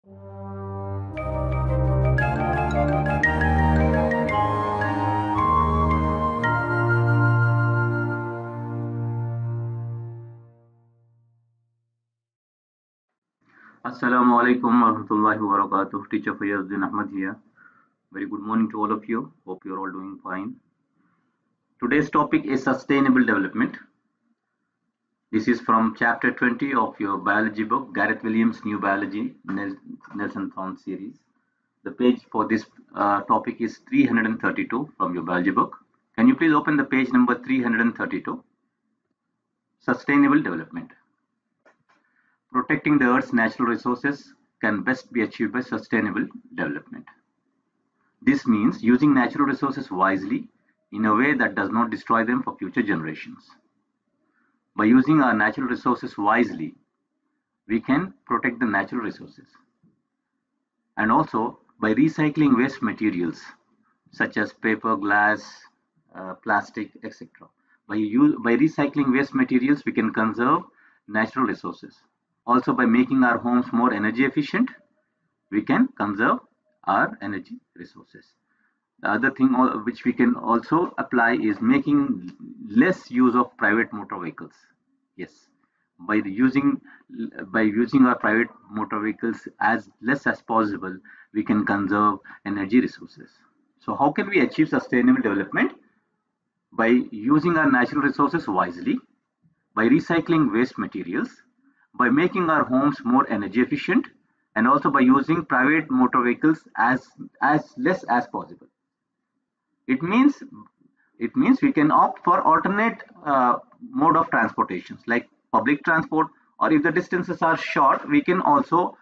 Assalamu alaikum warahmatullahi wabarakatuh. Teacher Fayyazuddin Ahmad here. Very good morning to all of you. Hope you're all doing fine. Today's topic is sustainable development. This is from chapter 20 of your biology book, Gareth Williams' New Biology, Nelson Thorne series. The page for this topic is 332 from your biology book. Can you please open the page number 332? Sustainable development. Protecting the Earth's natural resources can best be achieved by sustainable development. This means using natural resources wisely in a way that does not destroy them for future generations. By using our natural resources wisely, we can protect the natural resources. And also by recycling waste materials such as paper, glass, plastic, etc. By recycling waste materials, we can conserve natural resources. Also, by making our homes more energy efficient, we can conserve our energy resources. The other thing which we can also apply is making less use of private motor vehicles. Yes, by using our private motor vehicles as less as possible, we can conserve energy resources. So how can we achieve sustainable development? By using our natural resources wisely, by recycling waste materials, by making our homes more energy efficient, and also by using private motor vehicles as less as possible. It means we can opt for alternate mode of transportations like public transport, or if the distances are short, we can also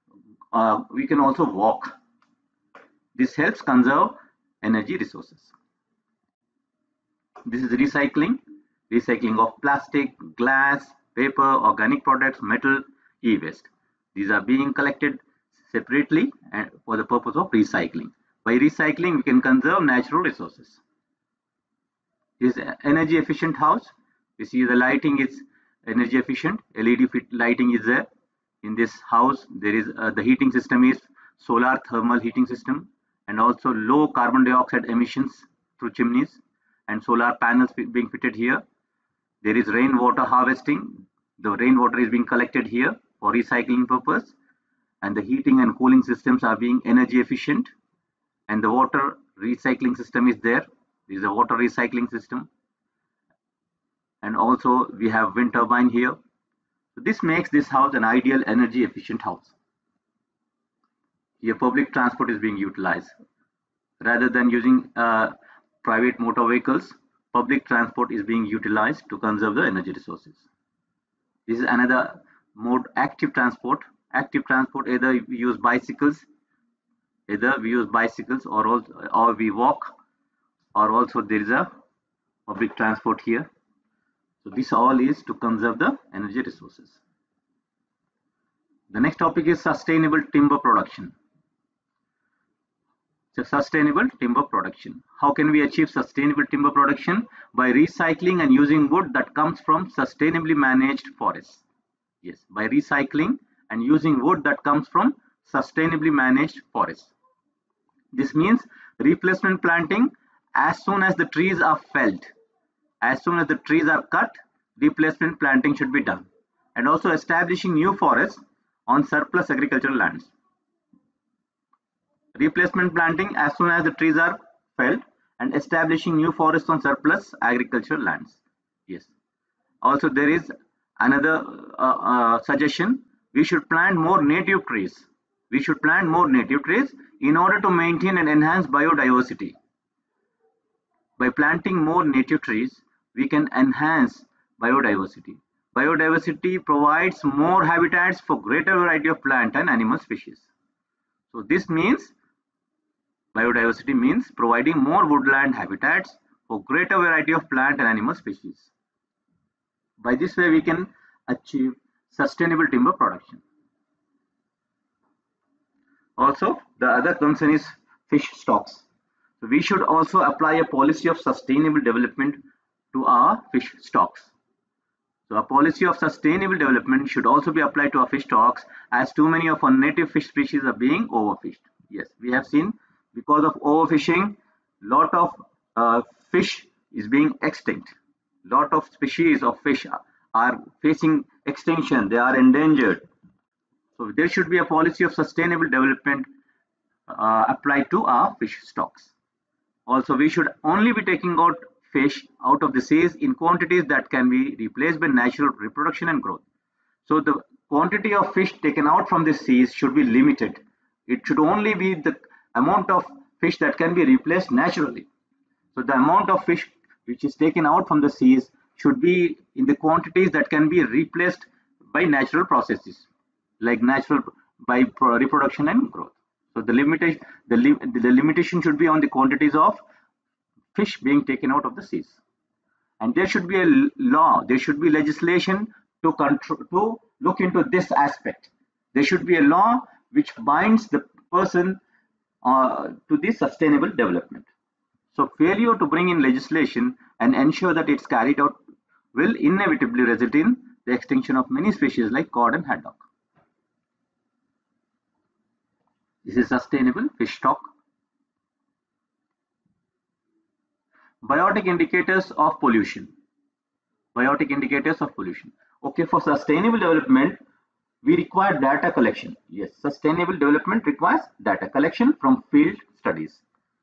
walk. This helps conserve energy resources. This is recycling of plastic, glass, paper, organic products, metal, e-waste. These are being collected separately and for the purpose of recycling. By recycling, we can conserve natural resources. This is energy efficient house. You see the lighting is energy efficient. LED lighting is there. In this house, there is the heating system is solar thermal heating system, and also low carbon dioxide emissions through chimneys, and solar panels being fitted here. There is rainwater harvesting. The rainwater is being collected here for recycling purpose, and the heating and cooling systems are being energy efficient, and the water recycling system is there. This is a water recycling system, and also we have wind turbine here. So this makes this house an ideal energy efficient house. Here public transport is being utilized. Rather than using private motor vehicles, public transport is being utilized to conserve the energy resources. This is another mode, active transport. Active transport, either we use bicycles, or we walk, or also there is a public transport here. So this all is to conserve the energy resources. The next topic is sustainable timber production. So sustainable timber production. How can we achieve sustainable timber production? By recycling and using wood that comes from sustainably managed forests. Yes, by recycling and using wood that comes from sustainably managed forests. This means replacement planting as soon as the trees are felled. As soon as the trees are cut, replacement planting should be done. And also establishing new forests on surplus agricultural lands. Replacement planting as soon as the trees are felled, and establishing new forests on surplus agricultural lands. Yes. Also there is another suggestion. We should plant more native trees. We should plant more native trees in order to maintain and enhance biodiversity. By planting more native trees, we can enhance biodiversity. Biodiversity provides more habitats for greater variety of plant and animal species. So this means biodiversity means providing more woodland habitats for greater variety of plant and animal species. By this way, we can achieve sustainable timber production. Also, the other concern is fish stocks. So we should also apply a policy of sustainable development to our fish stocks. So a policy of sustainable development should also be applied to our fish stocks, as too many of our native fish species are being overfished. Yes, we have seen because of overfishing, lot of fish is being extinct. Lot of species of fish are facing extinction. They are endangered. So there should be a policy of sustainable development applied to our fish stocks. Also, we should only be taking out fish out of the seas in quantities that can be replaced by natural reproduction and growth. So the quantity of fish taken out from the seas should be limited. It should only be the amount of fish that can be replaced naturally. So the amount of fish which is taken out from the seas should be in the quantities that can be replaced by natural processes, like natural by reproduction and growth. So the limitation should be on the quantities of fish being taken out of the seas. And there should be a law, there should be legislation to control, to look into this aspect. There should be a law which binds the person to the sustainable development. So failure to bring in legislation and ensure that it's carried out will inevitably result in the extinction of many species like cod and haddock. This is sustainable fish stock. Biotic indicators of pollution. Biotic indicators of pollution. Okay, for sustainable development, we require data collection. Yes, sustainable development requires data collection from field studies.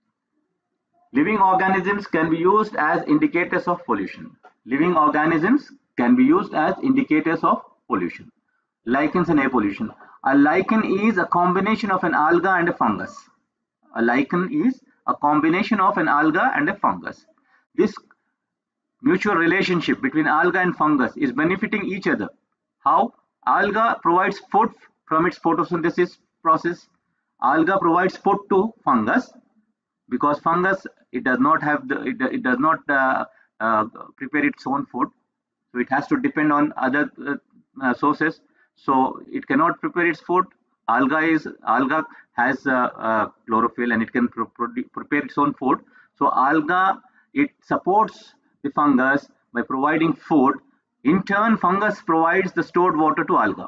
Living organisms can be used as indicators of pollution. Living organisms can be used as indicators of pollution. Lichens and air pollution. A lichen is a combination of an alga and a fungus. A lichen is a combination of an alga and a fungus. This mutual relationship between alga and fungus is benefiting each other. How? Alga provides food from its photosynthesis process. Alga provides food to fungus, because fungus, it does not have it does not prepare its own food, so it has to depend on other sources. So it cannot prepare its food. Alga has chlorophyll, and it can prepare its own food. So alga, it supports the fungus by providing food. In turn, fungus provides the stored water to alga.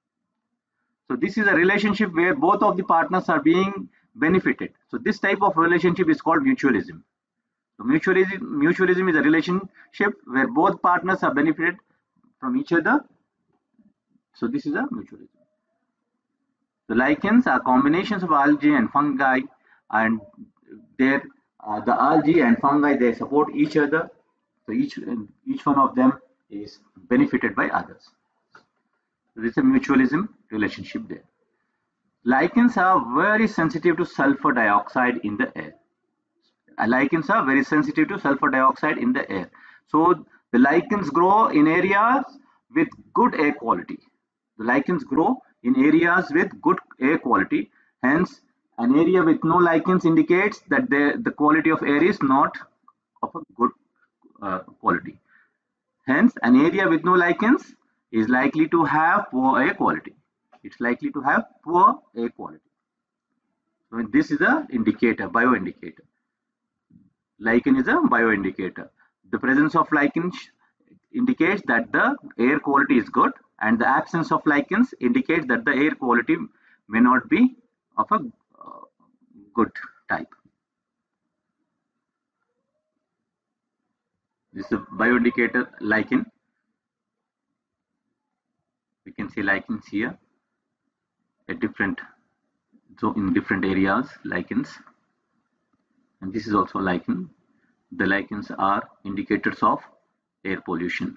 So this is a relationship where both of the partners are being benefited. So this type of relationship is called mutualism. So mutualism is a relationship where both partners are benefited from each other. So this is a mutualism. The lichens are combinations of algae and fungi, and the algae and fungi, they support each other. So each one of them is benefited by others. So this is a mutualism relationship there. Lichens are very sensitive to sulfur dioxide in the air. Lichens are very sensitive to sulfur dioxide in the air. So the lichens grow in areas with good air quality. The lichens grow in areas with good air quality. Hence, an area with no lichens indicates that the quality of air is not of a good quality. Hence, an area with no lichens is likely to have poor air quality. It's likely to have poor air quality. So this is a indicator, bioindicator. Lichen is a bioindicator. The presence of lichens indicates that the air quality is good, and the absence of lichens indicates that the air quality may not be of a good type. This is a bioindicator lichen. We can see lichens here at different, so in different areas, lichens, and this is also lichen. The lichens are indicators of air pollution.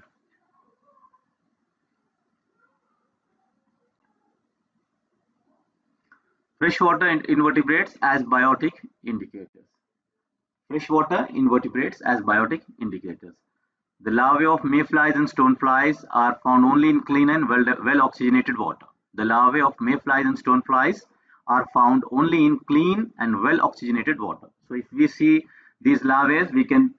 Freshwater invertebrates as biotic indicators. Freshwater invertebrates as biotic indicators. The larvae of mayflies and stoneflies are found only in clean and well oxygenated water. The larvae of mayflies and stoneflies are found only in clean and well oxygenated water. So if we see these larvae, we can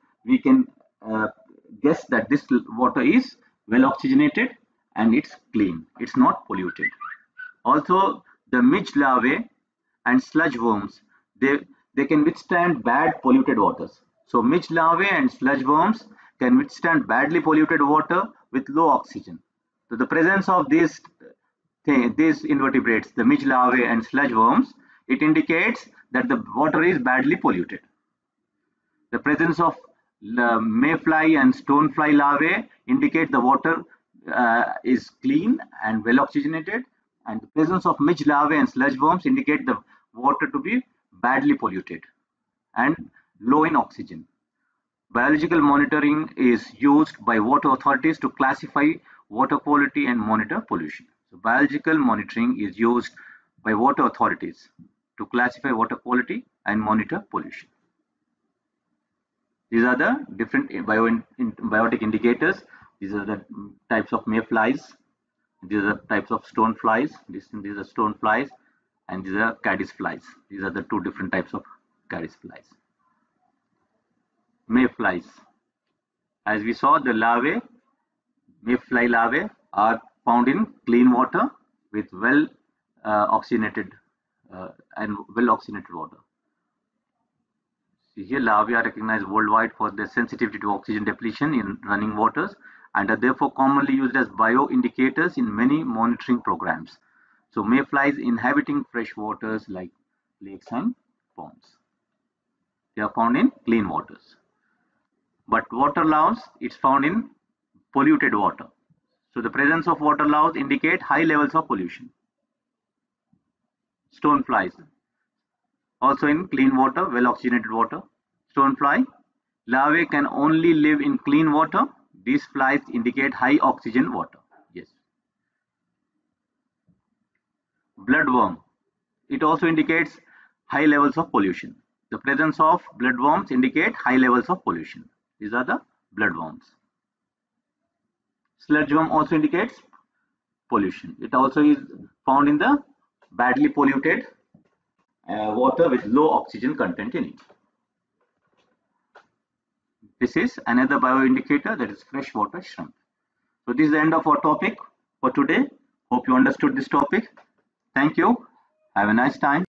guess that this water is well oxygenated and it's clean. It's not polluted. Also, the midge larvae and sludge worms, they can withstand bad polluted waters. So midge larvae and sludge worms can withstand badly polluted water, with low oxygen. So the presence of these invertebrates, the midge larvae and sludge worms, it indicates that the water is badly polluted. The presence of mayfly and stonefly larvae indicate the water is clean and well oxygenated, and the presence of midge larvae and sludge worms indicate the water to be badly polluted and low in oxygen. Biological monitoring is used by water authorities to classify water quality and monitor pollution. So biological monitoring is used by water authorities to classify water quality and monitor pollution. These are the different biotic indicators. These are the types of mayflies. These are the types of stoneflies. These are stoneflies, and these are caddisflies. These are the two different types of caddisflies. Mayflies. As we saw, the larvae, mayfly larvae, are found in clean water with well oxygenated water. Here, larvae are recognized worldwide for their sensitivity to oxygen depletion in running waters and are therefore commonly used as bioindicators in many monitoring programs. So, mayflies inhabiting fresh waters like lakes and ponds. They are found in clean waters. But waterlouse, it's found in polluted water. So, the presence of waterlouse indicate high levels of pollution. Stoneflies, also in clean water, well oxygenated water. Stonefly larvae can only live in clean water. These flies indicate high oxygen water. Yes. Bloodworm, it also indicates high levels of pollution. The presence of bloodworms indicate high levels of pollution. These are the bloodworms. Sludgeworm also indicates pollution. It also is found in the badly polluted water with low oxygen content in it. This is another bioindicator, that is freshwater shrimp. So this is the end of our topic for today. Hope you understood this topic. Thank you. Have a nice time.